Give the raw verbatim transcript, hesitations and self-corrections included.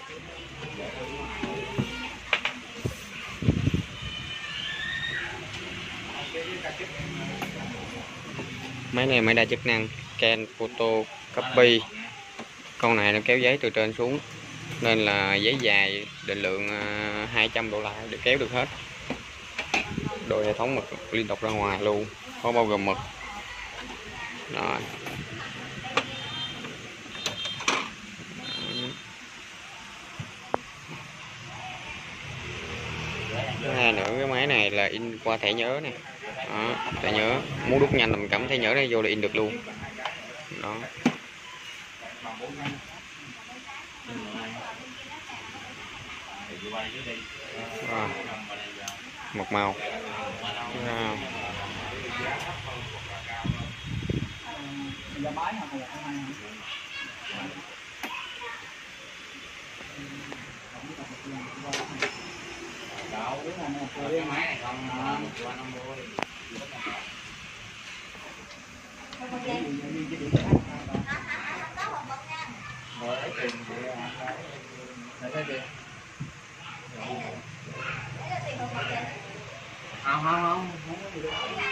Máy này máy đa chức năng scan photo copy. Con này nó kéo giấy từ trên xuống nên là giấy dài định lượng hai trăm đô la để kéo được hết. Đội hệ thống mực liên tục ra ngoài luôn, có bao gồm mực. Rồi. Thứ hai nữa, cái máy này là in qua thẻ nhớ nè. Đó, thẻ nhớ, muốn đút nhanh là mình cắm thẻ nhớ này vô là in được luôn. Đó. À, một màu. À. Cái máy này không qua năm mươi. Không không không.